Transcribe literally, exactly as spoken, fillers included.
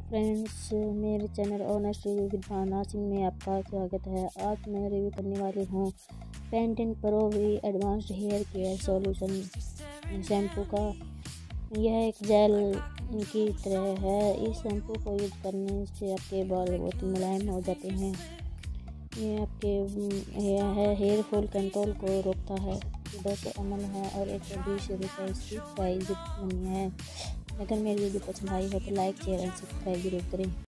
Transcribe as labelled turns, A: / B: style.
A: Friends, मेरे channel honest review with Bhavna Singh में आपका स्वागत है। आज मैं रिव्यू करने वाली हूँ Pantene Pro V advanced hair care solution shampoo का। यह एक जेल की तरह है। इस शैम्पू को यूज करने से आपके बाल बहुत मुलायम हो जाते हैं। ये आपके है हेयर फॉल कंट्रोल को रोकता है। दो सौ एम एल है और एक सौ बीस रुपये इसकी प्राइस बनी है। अगर मेरी वीडियो पसंद आई हो तो लाइक शेयर एंड सब्सक्राइब जरूर करें।